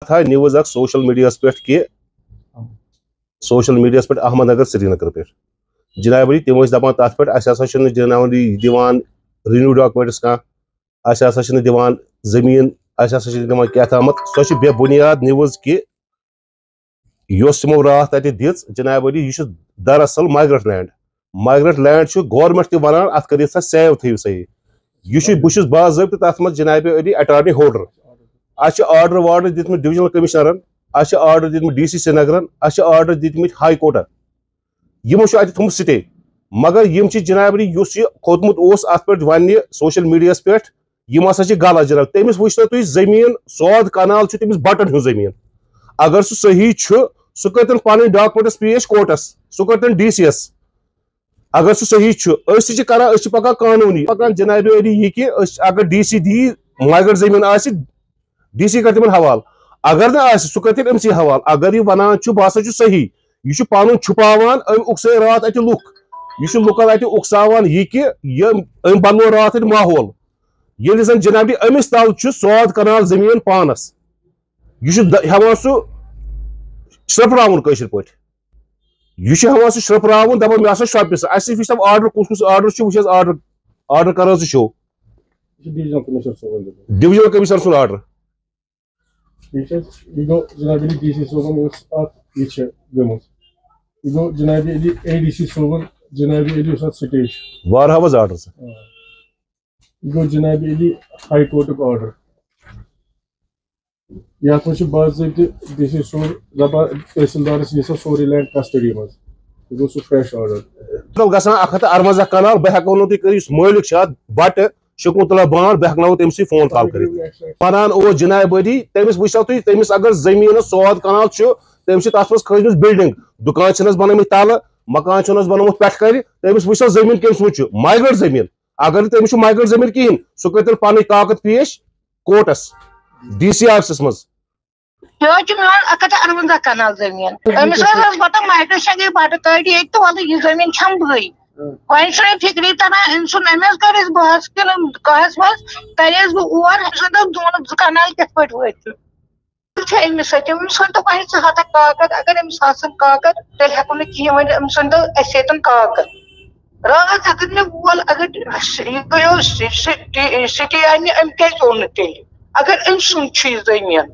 था न्यूज अख social media पे कि सोशल मीडिया पे अहमद नगर श्रीनगर पे जनाब अली तम दपान तथ पे जनाब दिवान रिन्यू डॉक्यूमेंट्स कह दिवान जमीन दिवान क्या थामत सो बे बुनियाद न्यूज कि तमो रात तत दिज जनाब अली यह दरअसल माइग्रेंट लैंड गवर्नमेंट तनान अत कर सेव थो सही यह बहुत बाज़ाब्त तथ मज जनाब अली अटॉर्नी होल्डर आर्डर वार्डर दित डिविजनल कमिश्नरन आर्डर दित DC श्रीनगरन आर्डर दित हाई कोर्टन यमो थोमुत स्टे मगर यम जनाब अली खोतमुत अत पे वन सोशल मीडिया पे यम हसा गलत जनाब तमिस वो तुम जमीन सौद कनाल तमिस बटन हूँ जमीन अगर सह सही सह कर पन डॉक्यूमेंट्स पेश कोर्टस सह कर DCS अगर सह सही करान पकान कानूनी पकान जनाब अली यह कि अगर DC दी माइग्रेंट जमीन DC कर तिमन हवाल अगर ना सह कर अमसी हवाल अगर यह वन बह सही यह पन छुपावान उकसे रात अत लुक यह लुकन अत उकसावान यह कि बनो रात माहौल ये जन जनाब अमिस तल सौद कनाल जमीन पानस यह हेवान सह श्रपरावन कशर पे यह हेवान सह श्रपरावन दपान मे शोपिस तब आर्डर कुस आर्डर वो आर्डर कर शो डिविजनल कमिश्नर सुन आर्डर जनाब DC सोबन गो जनाब ADC सोबन जनाब स्टेज वार आर्डर गो जनाब हाई कोर्ट आर्डर ये बाज़ाब्त DC सोन दपान तहसीलदारस यह सोरे लैंड कस्टडी मज गो सह फ्रेश आर्डर गसान 158 कनाल बह हेको नो मालिक बट शकुंतला बांड बह हेको तम फोन कॉल कर पनान ओ जनाब अली तमिस वो तमिस अगर जमीन सौद कनाल तम तथ मज खजम बिल्डिंग दुकान बन तल मकान बनोत पे कर तमिस वो जमीन कमिस वो माइग्रेंट जमीन अगर तमिस माइग्रेंट जमीन कहें सह कर पन कागज पेश कोर्टस DC ऑफिस मज कनाल जमीन पता माइग्रेशन गई बट कड़ी एक तो यह जमीन छम भई वन फिक्री तरह इन अमेज कर बहस कहस मज तरेस बह दोन कनाल कत पे अमिस अमिस वन तो हता कागज अगर अमिस कागज तेल हेको ना कहें वन अमिस वन तो कागज रात अगर मे वोल अगर यह गो सिटी अम क्या ओन तेल अगर अम सुन जमीन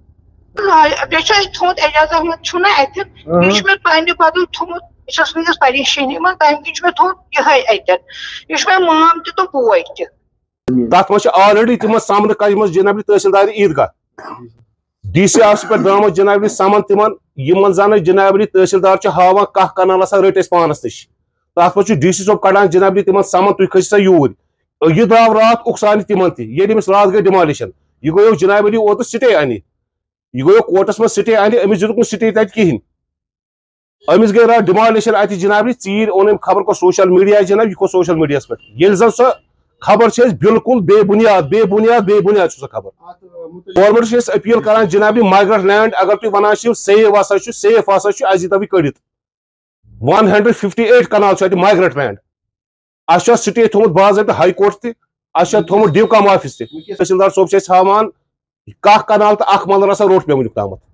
थोत एजाज अहमद अत मे पे बदल थोत यह परेशानी मन तम कि मे थोत यह मे माम तो बोय तथ मज ऑलरेडी तिम सामन कम जनाब तहसीलदार ईदगाह DC ऑफिस पे द्राम जनाब समन तिमन जन जनाब तहसीलदार हावान कह कनाल रट पानस नश तथ पे DC सोब कड़ान जनाब तिमन समन तुम खसा यूर यह द्राव रात उकसान तिमन तमिस रात गई डिमोलिशन यह गो जनाब अली ओत स्टे अन यह गो कोर्टस मज स्टे अन अमिस दित स्टे तत कहें अमिस गई रात डिमोलिशन अत जनाब चीर ओन खबर को सोशल मीडिया जनाब यह सोशल मीडिया पे ये जन सो खबर बिल्कुल बेबुनियाद सो खबर गवर्नमेंट अपील कर जनाब माइग्रेंट लैंड अगर तुम वन सेफ सेफ आज तब कड़ित 158 कनाल माइग्रेंट लैंड अ स्टे थोमुत बाज़ाब्त हाई कोर्ट थोमुत डिवकम ऑफिस तहसीलदार सोब हावान कह कनाल तो अख मलर रोट पे वुनिक तामत